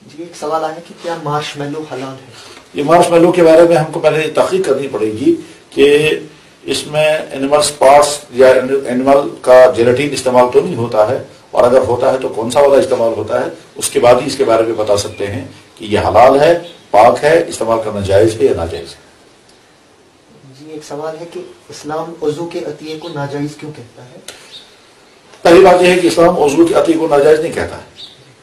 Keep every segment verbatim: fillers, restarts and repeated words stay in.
جی ایک سوال آیا کہ کیا مارش میلو حلال ہے؟ یہ مارش میلو کے بارے میں ہم کو پہلے تحقیق کرنی پڑے گی کہ اس میں اینیمل پارٹس یا اینیمل کا جیلیٹین استعمال تو نہیں ہوتا ہے، اور اگر ہوتا ہے تو کون سا والا استعمال ہوتا ہے، اس کے بعد ہی اس کے بارے میں بتا سکتے ہیں کہ یہ حلال ہے، پاک ہے، استعمال کرنا جائز ہے یا ناجائز ہے۔ جی ایک سوال ہے کہ اسلام عضو کے عطیے کو ناجائز کیوں کہتا ہے؟ پہلی بات یہ ہے کہ اسلام عضو کے عطیے کو ناجائز نہیں کہتا ہے۔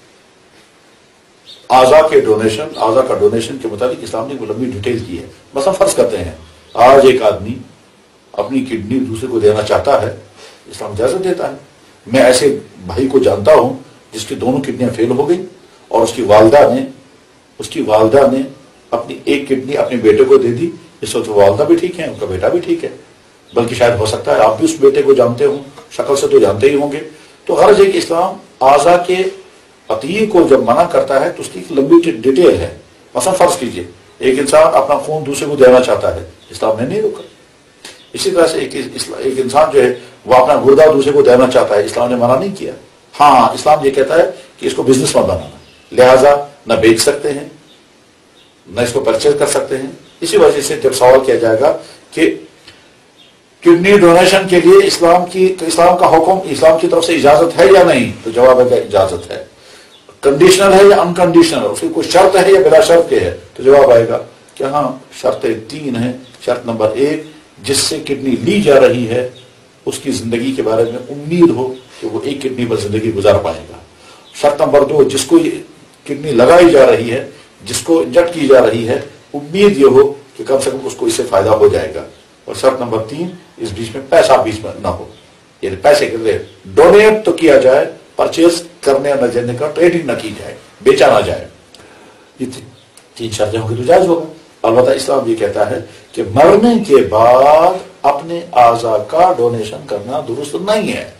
اعضاء کے ڈونیشن اعضاء کا ڈونیشن کے مطابق اسلام نے لمبی ڈیٹیل کی ہے۔ مثلا فرض کرتے ہیں آج ایک آدمی اپنی کڈنی دوسرے کو دینا چاہتا ہے، اسلام اجازت دیتا ہے۔ میں ایسے بھائی کو جانتا ہوں جس کی دونوں کڈنیاں فیل ہو گئی اور اس کی والدہ نے اس کی والدہ نے اپنی ایک کڈنی اپنے بیٹے کو دے دی۔ اس وقت والدہ بھی ٹھیک ہے، ان کا بیٹا بھی ٹھیک ہے، بلکہ شاید ہو سکتا ہے آپ بھی اس بیٹے کو جانتے ہوں، شکل سے تو جانتے ہی ہوں گے۔ تو غرض ہے کہ اسلام اعضاء کے عطیے کو جب منع کرتا ہے تو اس کی ایک لمبی ڈیٹیل ہے۔ مثلا فرض کیجئے ایک انسان اپنا خون دوسرے کو دینا چاہتا ہے، اسلام نے نہیں روکا۔ اسی طرح سے ایک ایک انسان جو ہے وہ اپنا گردہ دوسرے کو دینا چاہتا ہے، اسلام نے منع نہیں کیا۔ ہاں اسلام یہ کہتا ہے کہ اس کو بزنس میں بنانا، لہذا نہ بیچ سکتے ہیں نہ اس کو پرچیز کر سکتے ہیں۔ اسی وجہ سے جب سوال کیا جائے گا کہ کڈنی ڈونیشن کے لیے اسلام کی اسلام کا حکم اسلام کی طرف سے اجازت ہے یا نہیں، تو جواب ہے کہ اجازت ہے۔ کنڈیشنل ہے یا انکنڈیشنل، اس کی کوئی شرط ہے یا بلا شرط کے ہے، تو جواب آئے گا کہ ہاں شرطیں تین ہیں۔ شرط نمبر ایک، جس سے کڈنی لی جا رہی ہے اس کی زندگی کے بارے میں امید ہو کہ وہ ایک کڈنی پر زندگی گزار پائے گا۔ شرط نمبر دو، جس کو کڈنی لگائی جا رہی ہے، جس کو انجیکٹ کی جا رہی ہے، امید یہ ہو کہ کم سے کم اس کو اس سے فائدہ ہو جائے گا۔ اور شرط نمبر تین، اس بیچ میں پیسہ بیچ میں نہ ہو، یعنی پیسے کے لیے ڈونیٹ تو کیا جائے، پرچیز کرنے نہ جانے کا ٹریڈنگ نہ کی جائے، بیچا نہ جائے۔ یہ تین شرطیں ہوں گی تو جائز ہوگا۔ البتہ اسلام یہ کہتا ہے کہ مرنے کے بعد اپنے اعضاء کا ڈونیشن کرنا درست نہیں ہے۔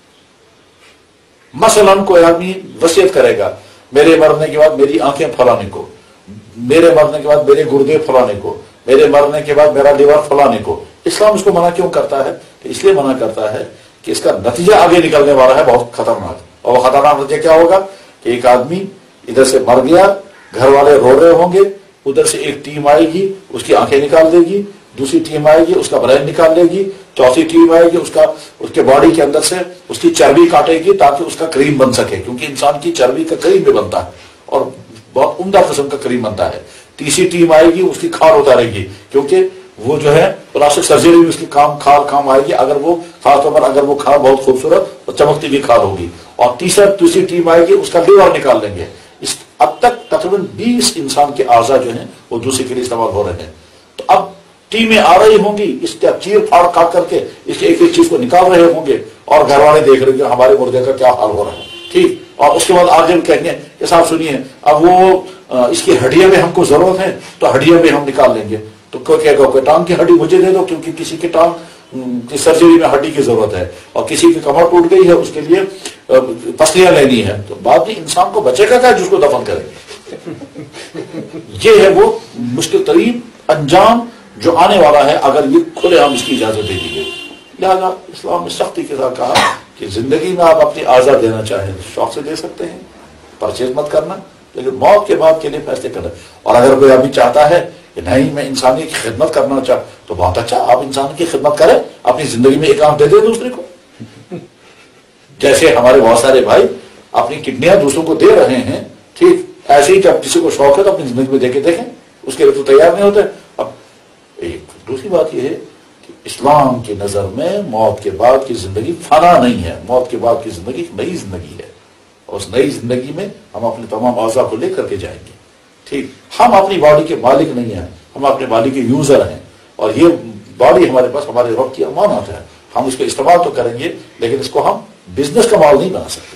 مثلا کوئی آدمی وصیت کرے گا میرے مرنے کے بعد میری آنکھیں پھلانے کو، میرے مرنے کے بعد میرے گردے پھلانے کو، میرے مرنے کے بعد میرا لیور پھلانے کو۔ اسلام اس کو منع کیوں کرتا ہے؟ اس لیے منع کرتا ہے کہ اس کا نتیجہ آگے نکلنے والا ہے بہت خطرناک، اور وہ خطرناک نتیجہ کیا ہوگا کہ ایک آدمی ادھر سے مر گیا، گھر والے رو رہے ہوں گے، ادھر سے ایک ٹیم آئے گی اس کی آنکھیں نکال دے گی، دوسری ٹیم آئے گی اس کا برین نکال دے گی، چوتھی ٹیم آئے گی اس کا اس کے باڈی کے اندر سے اس کی چربی کاٹے گی تاکہ اس کا کریم بن سکے، کیونکہ انسان کی چربی کا کریم بھی بنتا ہے اور بہت عمدہ قسم کا کریم بنتا ہے۔ تیسری ٹیم آئے گی اس کی کھال اتارے گی، کیونکہ وہ جو ہے پلاسٹک سرجری میں اس کی کام کھال کام آئے گی، اگر وہ خاص طور پر اگر وہ کھال بہت خوبصورت اور چمکتی ہوئی کھال ہوگی۔ اور تیسرا تیسری ٹیم آئے گی اس کا لیور نکال لیں گے۔ اس اب تک تقریباً بیس انسان کے اعضاء جو ہیں وہ دوسرے کے لیے استعمال ہو رہے ہیں۔ تو اب ٹیمیں آ رہی ہوں گی، اس کا چیر پھاڑ کاٹ کر کے اس کے ایک ایک چیز کو نکال رہے ہوں گے، اور گھر والے دیکھ رہے ہیں ہمارے مردے کا کیا حال ہو رہا ہے، ٹھیک۔ اور اس کے بعد آگے کہیں گے کہ صاحب سنیے اب وہ اس کی ہڈیاں میں ہم کو ضرورت ہے تو ہڈیاں بھی ہم نکال لیں گے۔ تو کوئی کہے گا کہ ٹانگ کی ہڈی مجھے دے دو، کیونکہ کسی کی ٹانگ کی سرجری میں ہڈی کی ضرورت ہے، اور کسی کی کمر ٹوٹ گئی ہے اس کے لیے پسلیاں لینی ہے۔ تو بعد میں انسان کو بچے گا کیا جس کو دفن کرے گے؟ یہ ہے وہ مشکل ترین انجام جو آنے والا ہے اگر یہ کھلے عام اس کی اجازت دے دی گئی۔ لہٰذا اسلام نے سختی کے ساتھ کہا کہ زندگی میں آپ اپنی اعضاء دینا چاہیں شوق سے دے سکتے ہیں، پرچیز مت کرنا، لیکن موت کے بعد کے لیے فیصلے کرنا۔ اور اگر کوئی آدمی چاہتا ہے کہ نہیں میں انسانی کی خدمت کرنا چاہ تو بہت اچھا، آپ انسان کی خدمت کریں، اپنی زندگی میں ایک آنکھ دے دیں دوسرے کو۔ جیسے ہمارے بہت سارے بھائی اپنی کڈنیاں دوسروں کو دے رہے ہیں، ٹھیک ایسے ہی جب کسی کو شوق ہے تو اپنی زندگی میں دے کے دیکھیں، اس کے لیے تو تیار نہیں ہوتے۔ اب ایک دوسری بات یہ ہے کہ اسلام کی نظر میں موت کے بعد کی زندگی فنا نہیں ہے، موت کے بعد کی زندگی ایک نئی زندگی ہے، اور اس نئی زندگی میں ہم اپنے تمام اعضاء کو لے کر کے جائیں گے، ٹھیک۔ ہم اپنی باڈی کے مالک نہیں ہیں، ہم اپنے باڈی کے یوزر ہیں، اور یہ باڈی ہمارے پاس ہمارے رب کی امانت ہے، ہم اس کا استعمال تو کریں گے لیکن اس کو ہم بزنس کا مال نہیں بنا سکتے۔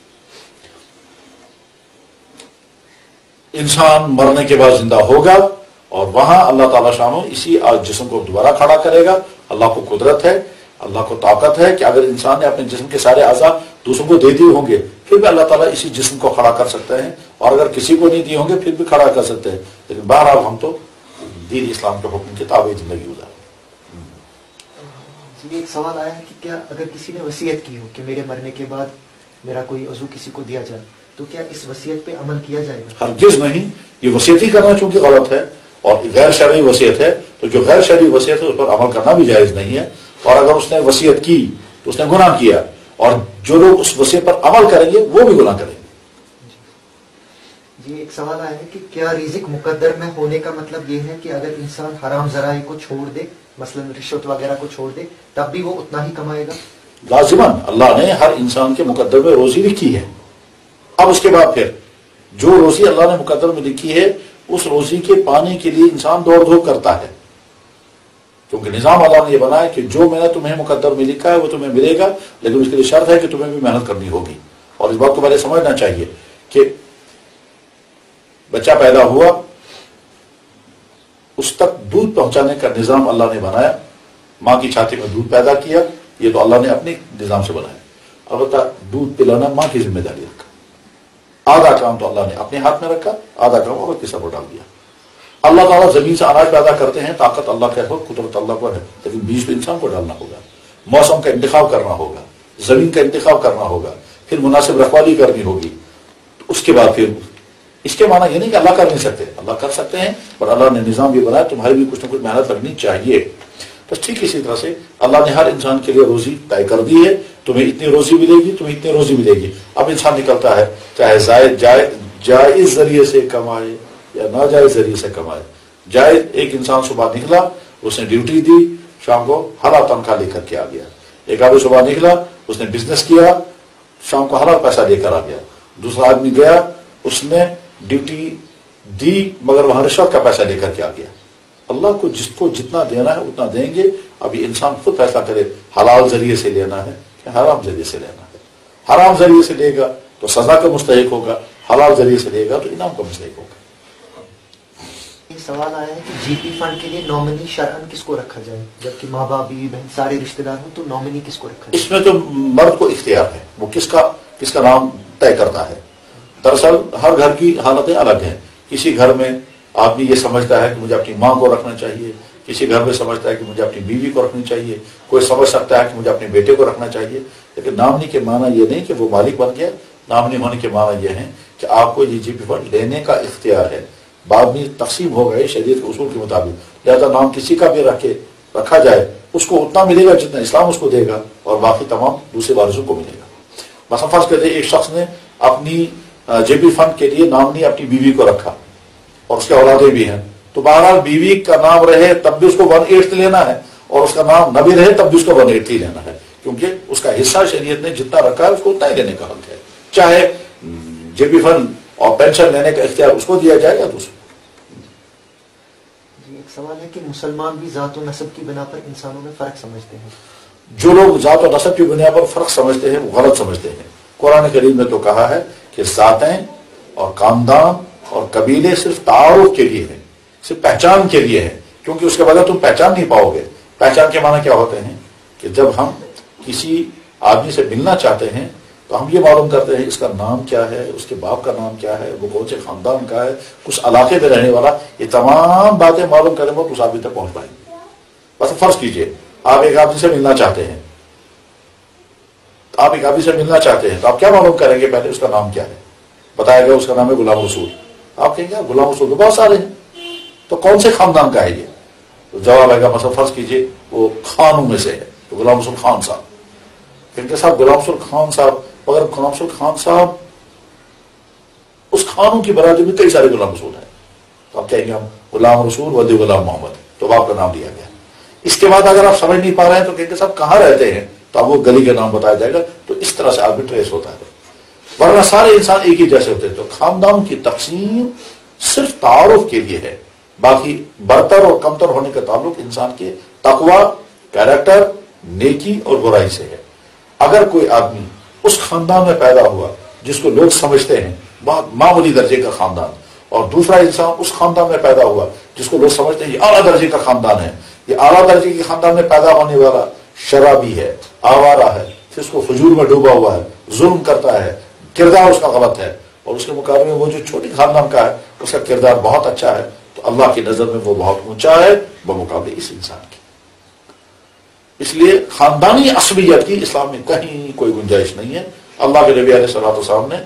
انسان مرنے کے بعد زندہ ہوگا اور وہاں اللہ تعالیٰ شانو اسی جسم کو دوبارہ کھڑا کرے گا۔ اللہ کو قدرت ہے، اللہ کو طاقت ہے کہ اگر انسان نے اپنے جسم کے سارے اعضاء دوسروں کو دے دیے ہوں گے پھر بھی اللہ تعالیٰ اسی جسم کو کھڑا کر سکتے ہیں، اور اگر کسی کو نہیں دیے ہوں گے پھر بھی کھڑا کر سکتے ہیں، لیکن بہرحال ہم تو دین اسلام کے حکم کے تابع زندگی گزاریں۔ جی ایک سوال آیا ہے کہ کیا اگر کسی نے وصیت کی ہو کہ میرے مرنے کے بعد میرا کوئی عضو کسی کو دیا جائے تو کیا اس وصیت پہ عمل کیا جائے گا؟ ہرگز نہیں، یہ وصیت ہی کرنا چونکہ غلط ہے اور غیر شرعی وصیت ہے، تو جو غیر شرعی وصیت ہے اس پر عمل کرنا بھی جائز نہیں ہے، اور اگر اس نے وصیت کی تو اس نے گناہ کیا، اور جو لوگ اس وصیت پر عمل کریں گے وہ بھی گناہ کریں گے۔ جی ایک سوال آیا ہے کہ کیا رزق مقدر میں ہونے کا مطلب یہ ہے کہ اگر انسان حرام ذرائع کو چھوڑ دے، مثلا رشوت وغیرہ کو چھوڑ دے، تب بھی وہ اتنا ہی کمائے گا؟ لازماً اللہ نے ہر انسان کے مقدر میں روزی لکھی ہے، اب اس کے بعد پھر جو روزی اللہ نے مقدر میں لکھی ہے اس روزی کے پانے کے لیے انسان دوڑ دھوپ کرتا ہے، کیونکہ نظام اللہ نے یہ بنایا کہ جو میں نے تمہیں مقدر میں لکھا ہے وہ تمہیں ملے گا، لیکن اس کے لیے شرط ہے کہ تمہیں بھی محنت کرنی ہوگی۔ اور اس بات کو پہلے سمجھنا چاہیے کہ بچہ پیدا ہوا، اس تک دودھ پہنچانے کا نظام اللہ نے بنایا، ماں کی چھاتی میں دودھ پیدا کیا، یہ تو اللہ نے اپنے نظام سے بنایا، البتہ دودھ پلانا ماں کی ذمہ داری رکھا، آدھا کام تو اللہ نے اپنے ہاتھ میں رکھا، آدھا کام عورت کے سر پر ڈال دیا۔ اللہ تعالیٰ زمین سے اناج پیدا کرتے ہیں، طاقت اللہ کا ہے، قدرت اللہ پر ہے، لیکن بیج تو انسان کو ڈالنا ہوگا، موسم کا انتخاب کرنا ہوگا، زمین کا انتخاب کرنا ہوگا، پھر مناسب رکھوالی کرنی ہوگی، اس کے بعد پھر اس کے معنی یہ نہیں کہ اللہ کر نہیں سکتے، اللہ کر سکتے ہیں، پر اللہ نے نظام یہ بنایا تمہاری بھی کچھ نہ کچھ محنت لگنی چاہیے۔ بس ٹھیک اسی طرح سے اللہ نے ہر انسان کے لیے روزی طے کر دی ہے، تمہیں اتنی روزی ملے گی، تمہیں اتنی روزی ملے گی۔ اب انسان نکلتا ہے چاہے زائد جائز جائز ذریعے سے کمائے یا ناجائز ذریعے سے کمائے۔ جائز، ایک انسان صبح نکلا، اس نے ڈیوٹی دی، شام کو حلال تنخواہ لے کر کے آ گیا۔ ایک آدمی صبح نکلا، اس نے بزنس کیا، شام کو حلال پیسہ لے کر آ گیا۔ دوسرا آدمی گیا، اس نے ڈیوٹی دی مگر وہاں رشوت کا پیسہ لے کر کے آ گیا۔ اللہ کو جس کو جتنا دینا ہے اتنا دیں گے۔ ابھی انسان خود فیصلہ کرے حلال ذریعے سے لینا ہے کہ حرام ذریعے سے لینا ہے۔ حرام ذریعے سے لے گا تو سزا کا مستحق ہوگا، حلال ذریعے سے لے گا تو انعام کا مستحق ہوگا۔ یہ سوال آیا ہے کہ جی پی فنڈ کے لیے نامنی شرعن کس کو رکھا جائے؟ جبکہ ماں باپ، بیوی بہن سارے رشتہ دار ہوں تو نامنی کس کو رکھا جائے؟ اس میں تو مرد کو اختیار ہے، وہ کس کا کس کا نام طے کرتا ہے۔ دراصل ہر گھر کی حالتیں الگ ہیں، کسی گھر میں آدمی یہ سمجھتا ہے کہ مجھے اپنی ماں کو رکھنا چاہیے، کسی گھر میں سمجھتا ہے کہ مجھے اپنی بیوی کو رکھنی چاہیے، کوئی سمجھ سکتا ہے کہ مجھے اپنے بیٹے کو رکھنا چاہیے۔ لیکن نامنی کے معنی یہ نہیں کہ وہ مالک بن گیا، نامنی ہونے کے معنی یہ ہے کہ آپ کو یہ جی پی فنڈ لینے کا اختیار ہے۔ بعد میں تقسیم ہو گئے شریعت کے اصول کے مطابق، لہذا نام کسی کا بھی رکھے رکھا جائے، اس کو اتنا ملے گا جتنا اسلام اس کو دے گا، اور باقی تمام دوسرے وارثوں کو ملے گا۔ مثلا فرض کرتے ایک شخص نے اپنی جے پی فنڈ کے لیے نامنی اپنی بیوی کو رکھا اور اس کے اولادیں بھی ہیں، تو بہرحال بیوی کا نام رہے تب بھی اس کو ون ایٹھ لینا ہے، اور اس کا نام نہ بھی رہے تب بھی اس کو ون ایٹھ ہی لینا ہے، کیونکہ اس کا حصہ شریعت نے جتنا رکھا ہے اس کو اتنا ہی لینے کا حق ہے، چاہے جے پی فنڈ اور پینشن لینے کا اختیار اس کو دیا جائے یا دوسرے۔ جی ایک سوال ہے کہ مسلمان بھی ذات و نسب کی بنا پر انسانوں میں فرق سمجھتے ہیں؟ جو لوگ ذات و نسب کی بنیاد پر فرق سمجھتے ہیں وہ غلط سمجھتے ہیں۔ قرآن کریم نے تو کہا ہے کہ ذاتیں اور خاندان اور قبیلے صرف تعارف کے لیے ہیں، صرف پہچان کے لیے ہیں، کیونکہ اس کے بغیر تم پہچان نہیں پاؤ گے۔ پہچان کے معنی کیا ہوتے ہیں کہ جب ہم کسی آدمی سے ملنا چاہتے ہیں تو ہم یہ معلوم کرتے ہیں اس کا نام کیا ہے، اس کے باپ کا نام کیا ہے، وہ کون سے خاندان کا ہے، کس علاقے میں رہنے والا، یہ تمام باتیں معلوم کریں وہ اس آدمی تک پہنچ پائیں گے۔ بس فرض کیجئے آپ ایک آدمی سے ملنا چاہتے ہیں، آپ ایک آدمی سے ملنا چاہتے ہیں تو آپ کیا معلوم کریں گے؟ پہلے اس کا نام کیا ہے، بتایا گیا اس کا نام ہے غلام رسول۔ آپ کہیں گے غلام رسول تو بہت سارے ہیں، تو کون سے خاندان کا ہے یہ؟ تو جواب آئے گا مثلا فرض کیجئے وہ خانوں میں سے ہے، تو غلام رسول خان صاحب۔ پھر کہ صاحب غلام رسول خان صاحب، مگر غلام رسول خان صاحب اس خانوں کی برادری میں کئی سارے غلام رسول ہیں، تو آپ کہیں گے ہم غلام رسول ودی غلام محمد، تو آپ کا نام دیا گیا۔ اس کے بعد اگر آپ سمجھ نہیں پا رہے ہیں تو کہیں گے صاحب کہاں رہتے ہیں، تو آپ وہ گلی کا نام بتایا جائے گا، تو اس طرح سے آدمی ٹریس ہوتا ہے، ورنہ سارے انسان ایک ہی جیسے ہوتے ہیں۔ تو خاندان کی تقسیم صرف تعارف کے لیے ہے، باقی برتر اور کمتر ہونے کا تعلق انسان کے تقوی، کیریکٹر، نیکی اور برائی سے ہے۔ اگر کوئی آدمی اس خاندان میں پیدا ہوا جس کو لوگ سمجھتے ہیں بہت معمولی درجے کا خاندان، اور دوسرا انسان اس خاندان میں پیدا ہوا جس کو لوگ سمجھتے ہیں یہ اعلیٰ درجے کا خاندان ہے، یہ اعلیٰ درجے کے خاندان میں پیدا ہونے والا شرابی ہے، آوارہ ہے، پھر اس کو فجور میں ڈوبا ہوا ہے، ظلم کرتا ہے، کردار اس کا غلط ہے، اور اس کے مقابلے میں وہ جو چھوٹی خاندان کا ہے اس کا کردار بہت اچھا ہے، تو اللہ کی نظر میں وہ بہت اونچا ہے بمقابلے اس انسان کی۔ اس لیے خاندانی عصبیت کی اسلام میں کہیں کوئی گنجائش نہیں ہے۔ اللہ کے نبی علیہ الصلوۃ والسلام نے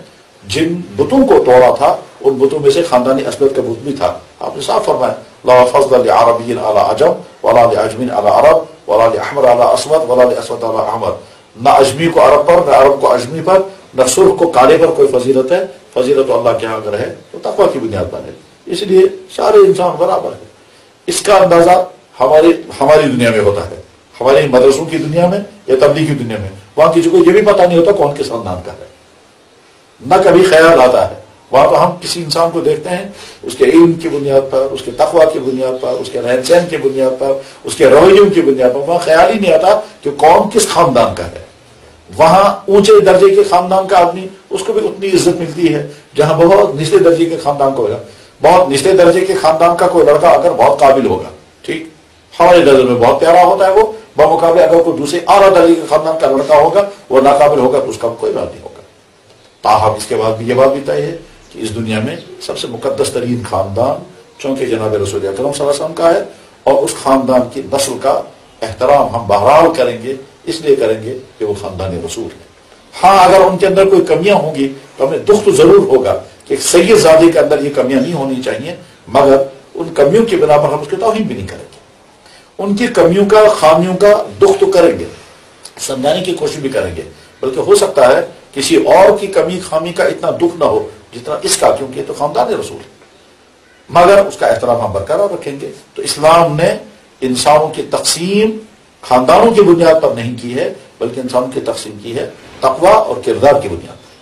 جن بتوں کو توڑا تھا ان بتوں میں سے خاندانی اسود کا بت بھی تھا. آپ نے صاف فرمایا لا فضل لعربی علی عجم ولا لعجم علی عرب ولا لاحمر علی اسود ولا لاسود علی احمر. نہ اجمی کو عرب پر، نہ عرب کو اجمی پر، نہ سرخ کو کالے پر کوئی فضیلت ہے. فضیلت اللہ کے ہاں اگر ہے تو تقویٰ کی بنیاد پر ہے. اس لیے سارے انسان برابر ہے. اس کا اندازہ ہماری ہماری دنیا میں ہوتا ہے، ہمارے مدرسوں کی دنیا میں یا تبلیغی دنیا میں. وہاں کسی کو یہ بھی پتہ نہیں ہوتا کون کس خاندان کا ہے، نہ کبھی خیال آتا ہے. وہاں تو ہم کسی انسان کو دیکھتے ہیں اس کے علم کی بنیاد پر، اس کے تقویٰ کی بنیاد پر، اس کے رہن سہن کی بنیاد پر، اس کے رویوں کی بنیاد پر. وہاں خیال ہی نہیں آتا کہ کون کس خاندان کا ہے. وہاں اونچے درجے کے خاندان کا آدمی اس کو بھی اتنی عزت ملتی ہے جہاں بہت نچلے درجے کے خاندان کو ہوگا. بہت نچلے درجے کے خاندان کا کوئی لڑکا اگر بہت قابل ہوگا، ٹھیک، ہمارے نظر میں بہت پیارا ہوتا ہے وہ، بمقابلے اگر کوئی دوسرے اعلیٰ درجے کے خاندان کا لڑکا ہوگا وہ ناقابل ہوگا تو اس کا کوئی بات نہیں ہوگا. تاہم اس کے بعد بھی یہ بات بھی طے ہے کہ اس دنیا میں سب سے مقدس ترین خاندان چونکہ جناب رسول اکرم صلی اللہ علیہ وسلم کا ہے، اور اس خاندان کی نسل کا احترام ہم بہرحال کریں گے، اس لیے کریں گے کہ وہ خاندان رسول ہے. ہاں اگر ان کے اندر کوئی کمیاں ہوں گی تو ہمیں دکھ تو ضرور ہوگا کہ سید زادے کے اندر یہ کمیاں نہیں ہونی چاہیے، مگر ان کمیوں کی بنا پر ہم اس کی توہین بھی نہیں کریں گے. ان کی کمیوں کا، خامیوں کا دکھ تو کریں گے، سمجھانے کی کوشش بھی کریں گے، بلکہ ہو سکتا ہے کسی اور کی کمی خامی کا اتنا دکھ نہ ہو جتنا اس کا، کیونکہ یہ تو خاندان رسول ہے، مگر اس کا احترام ہم برقرار رکھیں گے. تو اسلام نے انسانوں کی تقسیم خاندانوں کی بنیاد پر نہیں کی ہے، بلکہ انسانوں کی تقسیم کی ہے تقویٰ اور کردار کی بنیاد پر.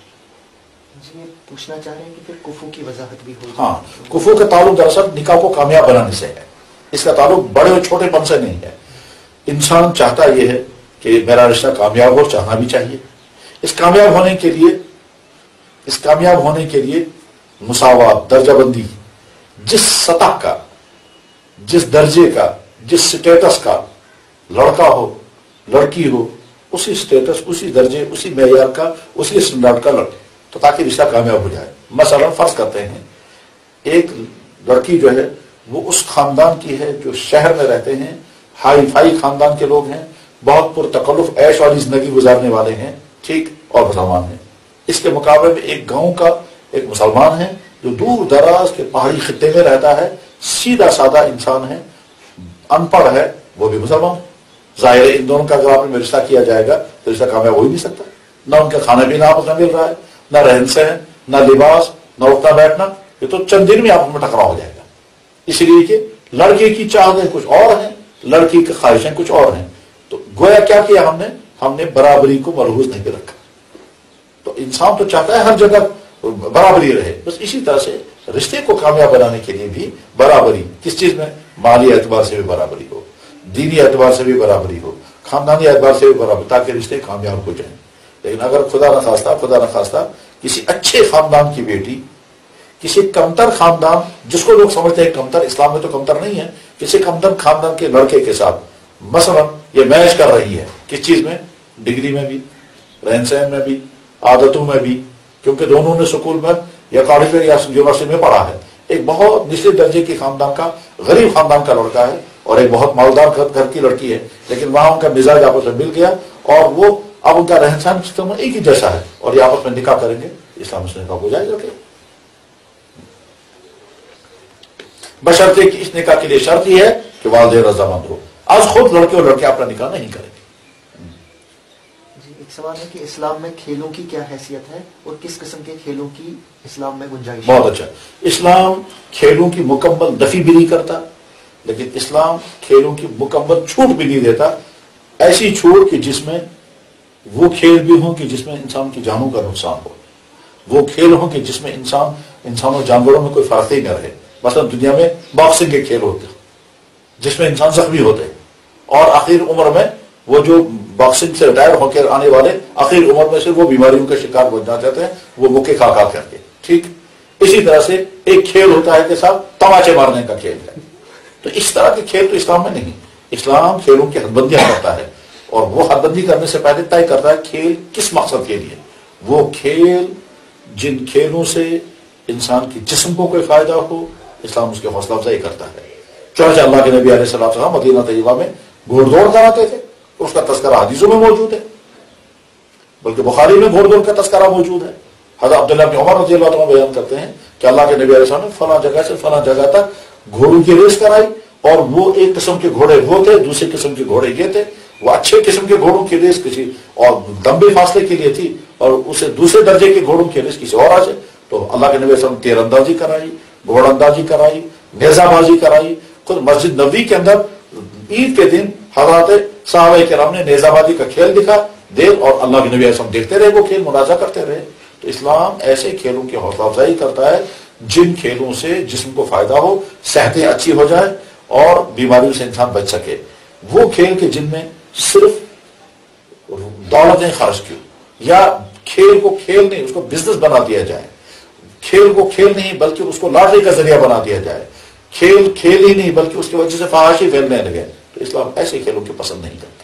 جی پوچھنا چاہ رہے ہیں کہ پھر کفو کی وضاحت بھی ہوگی. ہاں، کفو کا تعلق دراصل نکاح کو کامیاب بنانے سے ہے. اس کا تعلق بڑے اور چھوٹے پن سے نہیں ہے. انسان چاہتا یہ ہے کہ میرا رشتہ کامیاب ہو، چاہنا بھی چاہیے. اس کامیاب ہونے کے لیے اس کامیاب ہونے کے لیے مساوات، درجہ بندی، جس سطح کا، جس درجے کا، جس سٹیٹس کا لڑکا ہو، لڑکی ہو، اسی سٹیٹس، اسی درجے، اسی معیار کا، اسی اسٹینڈرڈ کا لڑکے، تو تاکہ رشتہ کامیاب ہو جائے. مثلا فرض کرتے ہیں ایک لڑکی جو ہے وہ اس خاندان کی ہے جو شہر میں رہتے ہیں، ہائی فائی خاندان کے لوگ ہیں، بہت پرتکلف عیش والی زندگی گزارنے والے ہیں، ٹھیک، اور مسلمان ہیں. اس کے مقابلے میں ایک گاؤں کا ایک مسلمان ہے جو دور دراز کے پہاڑی خطے میں رہتا ہے، سیدھا سادہ انسان ہے، ان پڑھ ہے، وہ بھی مسلمان. ظاہر ہے ان دونوں کا اگر آپ میں رشتہ کیا جائے گا تو رشتہ کامیاب ہو ہی نہیں سکتا. نہ ان کا کھانا پینا آپس میں مل رہا ہے، نہ رہن سہن، نہ لباس، نہ اٹھنا بیٹھنا. یہ تو چند دن میں آپس میں ٹکراؤ ہو جائے گا. اس لیے کہ لڑکے کی چاہتیں کچھ اور ہیں، لڑکی کی خواہشیں کچھ اور ہیں. تو گویا کیا کیا ہم نے ہم نے برابری کو ملحوظ نہیں رکھا. تو انسان تو چاہتا ہے ہر جگہ برابری رہے. بس اسی طرح سے رشتے کو کامیاب بنانے کے لیے بھی برابری، کس چیز میں؟ مالی اعتبار سے بھی برابری ہو، دینی اعتبار سے بھی برابری ہو، خاندانی اعتبار سے بھی برابری، تاکہ رشتے کامیاب ہو جائیں. لیکن اگر خدا نخواستہ خدا نخواستہ کسی اچھے خاندان کی بیٹی کسی کمتر خاندان، جس کو لوگ سمجھتے ہیں کمتر، اسلام میں تو کمتر نہیں ہے، کسی کمتر خاندان کے لڑکے کے ساتھ مثلا یہ میچ کر رہی ہے، کس چیز میں؟ ڈگری میں بھی، رہن سہن میں بھی، عادتوں میں بھی، کیونکہ دونوں نے سکول میں یا کالج میں یا یونیورسٹی میں پڑھا ہے. ایک بہت نچلے درجے کے خاندان کا، غریب خاندان کا لڑکا ہے اور ایک بہت مالدار گھر کی لڑکی ہے، لیکن وہاں ان کا مزاج آپس میں مل گیا اور وہ اب ان کا رہن سہن سسٹم ایک ہی جیسا ہے اور یہ آپس میں نکاح کریں گے. اسلام سے نکاح ہو جائے گا کہ بشرطے کہ اس نکاح کے لیے شرط یہ ہے کہ والدین رضامند ہو. آج خود لڑکے اور لڑکے اپنا نکاح نہیں کریں گے. جی ایک سوال ہے کہ اسلام میں کھیلوں کی کیا حیثیت ہے اور کس قسم کے کھیلوں کی اسلام میں گنجائش؟ بہت اچھا. اسلام کھیلوں کی مکمل نفی بھی نہیں کرتا، لیکن اسلام کھیلوں کی مکمل چھوٹ بھی نہیں دیتا. ایسی چھوٹ کہ جس میں وہ کھیل بھی ہوں کہ جس میں انسان کی جانوں کا نقصان ہو، وہ کھیل ہوں کہ جس میں انسان انسانوں جانوروں میں کوئی فرق ہی نہ رہے. مثلا دنیا میں باکسنگ کے کھیل ہوتے ہیں جس میں انسان زخمی ہوتے ہیں اور آخر عمر میں وہ جو باکسنگ سے ریٹائر ہو کے آنے والے آخر عمر میں سے وہ بیماریوں کا شکار بننا چاہتے ہیں، وہ مکے کھا کھا کر کے. ٹھیک اسی طرح سے ایک کھیل ہوتا ہے کہ صاحب تماچے مارنے کا کھیل ہے. تو اس طرح کے کھیل تو اسلام میں نہیں. اسلام کھیلوں کی حد بندیاں کرتا ہے اور وہ حد بندی کرنے سے پہلے طے کرتا ہے کھیل کس مقصد کے لیے. وہ کھیل جن کھیلوں سے انسان کے جسم کو کوئی فائدہ ہو، اسلام اس کی حوصلہ افزائی کرتا ہے. چنانچہ اللہ کے نبی علیہ الصلوۃ والسلام مدینہ طیبہ میں گھوڑ دوڑ کراتے تھے، اس کا تذکرہ حدیثوں میں موجود ہے، بلکہ بخاری میں گھوڑ دوڑ کا تذکرہ موجود ہے. حضرت عبداللہ بن عمر رضی اللہ عنہ بیان کرتے ہیں کہ اللہ کے نبی علیہ السلام نے فلاں جگہ سے فلاں جگہ تک گھوڑوں کی ریس کرائی، اور وہ ایک قسم کے گھوڑے وہ تھے، دوسرے قسم کے گھوڑے یہ تھے، وہ اچھے قسم کے گھوڑوں کی ریس کسی اور لمبے فاصلے کے لیے تھی، اور اسے دوسرے درجے کے گھوڑوں کی ریس کسی اور سے. تو اللہ کے نبی علیہ السلام نے تیر اندازی کرائی، گھوڑ اندازی کرائی، نیزہ بازی کرائی. خود مسجد نبوی کے اندر عید کے دن حضرات صحابہ کرام نے نیزہ بازی کا کھیل دکھا دیر، اور اللہ کے نبی علیہ السلام دیکھتے رہے، وہ کھیل مناظرہ کرتے رہے. تو اسلام ایسے کھیلوں کی حوصلہ افزائی کرتا ہے جن کھیلوں سے جسم کو فائدہ ہو، صحتیں اچھی ہو جائے اور بیماریوں سے انسان بچ سکے. وہ کھیل کے جن میں صرف دولتیں خرچ کی، یا کھیل کو کھیل نہیں اس کو بزنس بنا دیا جائے، کھیل کو کھیل نہیں بلکہ اس کو لاٹری کا ذریعہ بنا دیا جائے، کھیل کھیل ہی نہیں بلکہ اس کی وجہ سے فحاشی پھیلنے لگے، تو اسلام ایسے کھیلوں کی پسند نہیں کرتا.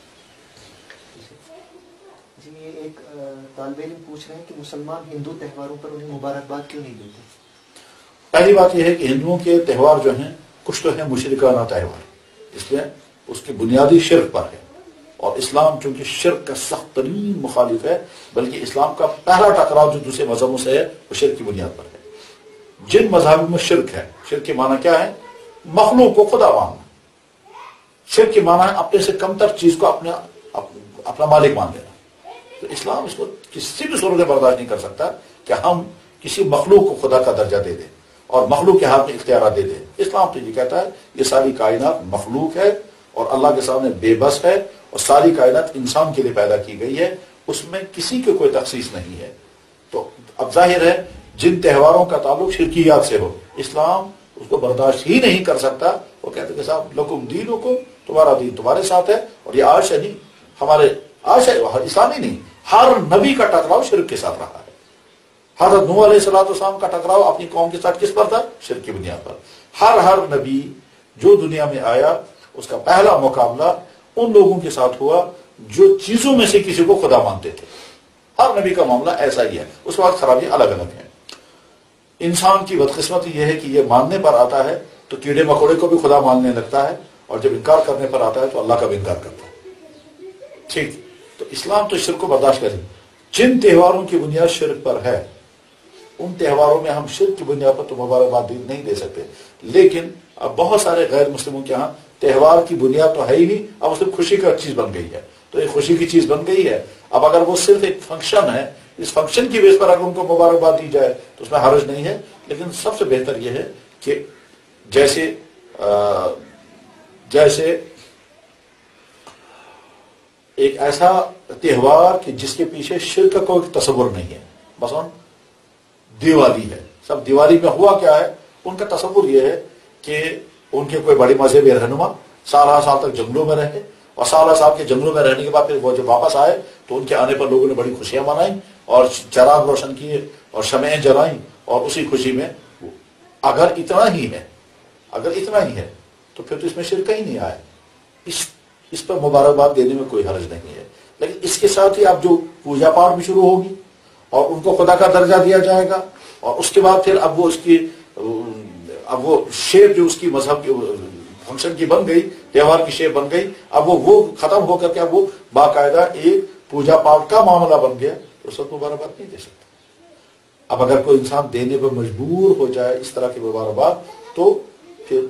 جی یہ ایک طالب علم پوچھ رہے ہیں کہ مسلمان ہندو تہواروں پر انہیں مبارکباد کیوں نہیں دیتے؟ پہلی بات یہ ہے کہ ہندوؤں کے تہوار جو ہیں کچھ تو ہیں مشرکانہ تہوار، اس لیے اس کی بنیادی شرک پر ہے، اور اسلام چونکہ شرک کا سخت ترین مخالف ہے، بلکہ اسلام کا پہلا ٹکراؤ جو دوسرے مذہبوں سے ہے وہ شرک کی بنیاد پر ہے. جن مذہبوں میں شرک ہے، شرک کے معنی کیا ہے؟ مخلوق کو خدا ماننا. شرک کے معنی ہے اپنے سے کم تر چیز کو اپنے اپنا مالک مان لینا. تو اسلام اس کو کسی بھی صورت میں برداشت نہیں کر سکتا کہ ہم کسی مخلوق کو خدا کا درجہ دے دیں اور مخلوق کے ہاتھ میں اختیارات دے دیں. اسلام تو یہ کہتا ہے یہ ساری کائنات مخلوق ہے اور اللہ کے سامنے بے بس ہے، اور ساری کائنات انسان کے لیے پیدا کی گئی ہے، اس میں کسی کی کوئی تخصیص نہیں ہے. تو اب ظاہر ہے جن تہواروں کا تعلق شرکیات سے ہو، اسلام اس کو برداشت ہی نہیں کر سکتا. وہ کہتے کہ صاحب لکم دینکم، تمہارا دین تمہارے ساتھ ہے، اور یہ آج نہیں ہمارے آج ہے، اسلام ہی نہیں، ہر نبی کا ٹکراؤ شرک کے ساتھ رہا ہے. حضرت نوح علیہ الصلوۃ والسلام کا ٹکراؤ اپنی قوم کے ساتھ کس پر تھا؟ شرک کی بنیاد پر. ہر ہر نبی جو دنیا میں آیا اس کا پہلا مقابلہ ان لوگوں کے ساتھ ہوا جو چیزوں میں سے کسی کو خدا مانتے تھے. ہر نبی کا معاملہ ایسا ہی ہے، اس وقت خرابیاں الگ الگ ہیں. انسان کی بدقسمتی یہ ہے کہ یہ ماننے پر آتا ہے تو کیڑے مکوڑے کو بھی خدا ماننے لگتا ہے، اور جب انکار کرنے پر آتا ہے تو اللہ کا بھی انکار کرتا ہے. ٹھیک، تو اسلام تو شرک کو برداشت کرے. جن تہواروں کی بنیاد شرک پر ہے ان تہواروں میں ہم شرک کی بنیاد پر تو مبارکباد نہیں دے سکتے. لیکن اب بہت سارے غیر مسلموں کے ہاں تہوار کی بنیاد تو ہے ہی نہیں، اب صرف خوشی کا چیز بن گئی ہے. تو ایک خوشی کی چیز بن گئی ہے، اب اگر وہ صرف ایک فنکشن ہے، اس فنکشن کی بیس پر اگر ان کو مبارکباد دی جائے تو اس میں حرج نہیں ہے. لیکن سب سے بہتر یہ ہے کہ جیسے جیسے ایک ایسا تہوار کہ جس کے پیچھے شرک کا کوئی تصور نہیں ہے. مثلا دیوالی ہے، سب دیوالی میں ہوا کیا ہے، ان کا تصور یہ ہے کہ ان کے کوئی بڑی مذہبی رہنما سالہ سال تک جنگلوں میں رہے، اور سالہ سال کے جنگلوں میں رہنے کے بعد پھر وہ جب واپس آئے تو ان کے آنے پر لوگوں نے بڑی خوشیاں منائیں اور چراغ روشن کیے اور شمعیں جلائیں، اور اسی خوشی میں اگر اتنا ہی ہے اگر اتنا ہی ہے تو پھر تو اس میں شرک ہی نہیں آیا. اس اس پر مبارکباد دینے میں کوئی حرج نہیں ہے. لیکن اس کے ساتھ ہی اب جو پوجا پاٹ بھی شروع ہوگی اور ان کو خدا کا درجہ دیا جائے گا، اور اس کے بعد پھر اب وہ اس کی اب وہ شیپ جو اس کی مذہب کی فنکشن کی بن گئی، تہوار کی شیپ بن گئی، اب وہ وہ ختم ہو کر کے اب وہ باقاعدہ ایک پوجا پاٹ کا معاملہ بن گیا، تو اس وقت مبارکباد نہیں دے سکتا. اب اگر کوئی انسان دینے پر مجبور ہو جائے اس طرح کی مبارکباد تو پھر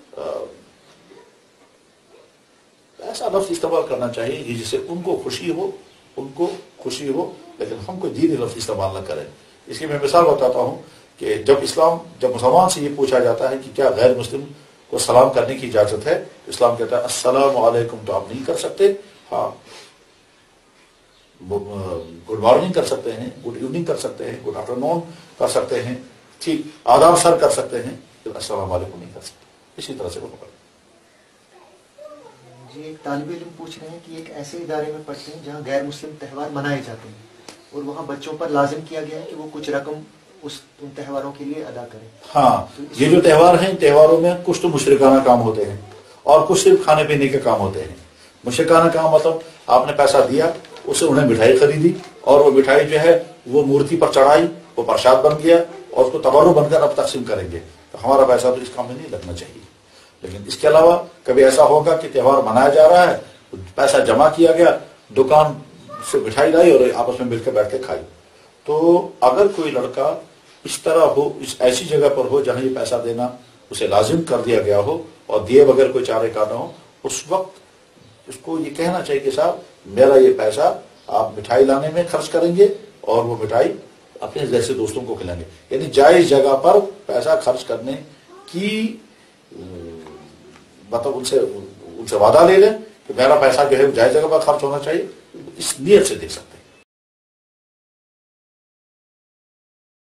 ایسا لفظ استعمال کرنا چاہیے جس سے ان کو خوشی ہو ان کو خوشی ہو لیکن ہم کوئی دینی لفظ استعمال نہ کریں. اس کی میں مثال بتاتا ہوں کہ جب اسلام جب مسلمان سے یہ پوچھا جاتا ہے کہ کیا غیر مسلم کو سلام کرنے کی اجازت ہے، تو اسلام کہتا ہے السلام علیکم تو آپ نہیں کر سکتے، ہاں گڈ مارننگ کر سکتے ہیں، گڈ ایوننگ کر سکتے ہیں، گڈ آفٹر نون کر سکتے ہیں، ٹھیک آداب سر کر سکتے ہیں، السلام علیکم نہیں کر سکتے. اسی طرح سے وہ جی ایک طالب علم پوچھ رہے ہیں کہ ایک ایسے ادارے میں پڑھتے ہیں جہاں غیر مسلم تہوار منائے جاتے ہیں اور وہاں بچوں پر لازم کیا گیا ہے کہ وہ کچھ رقم اس ان تہواروں کے لیے ادا کریں. ہاں یہ جو تہوار ہیں تہواروں میں کچھ تو مشرکانہ کام ہوتے ہیں اور کچھ صرف کھانے پینے کے کام ہوتے ہیں. مشرکانہ کام مطلب آپ نے پیسہ دیا، اسے انہیں مٹھائی خریدی اور وہ مٹھائی جو ہے وہ مورتی پر چڑھائی، وہ پرساد بن گیا اور اس کو تبرو بن کر اب تقسیم کریں گے، تو ہمارا پیسہ تو اس کام میں نہیں لگنا چاہیے. لیکن اس کے علاوہ کبھی ایسا ہوگا کہ تہوار منایا جا رہا ہے، پیسہ جمع کیا گیا، دکان سے مٹھائی لائی اور آپس میں مل کے بیٹھ کے کھائی، تو اگر کوئی لڑکا اس طرح ہو، اس ایسی جگہ پر ہو جہاں یہ پیسہ دینا اسے لازم کر دیا گیا ہو اور دیے بغیر کوئی چارے کا نہ ہو، اس وقت اس کو یہ کہنا چاہیے کہ صاحب میرا یہ پیسہ آپ مٹھائی لانے میں خرچ کریں گے اور وہ مٹھائی اپنے جیسے دوستوں کو کھلائیں گے. یعنی جائز جگہ پر پیسہ خرچ کرنے کی مطلب ان سے ان سے وعدہ لے لیں کہ میرا پیسہ جو ہے جائز جگہ پر خرچ ہونا چاہیے، اس نیت سے دے سکتے ہیں.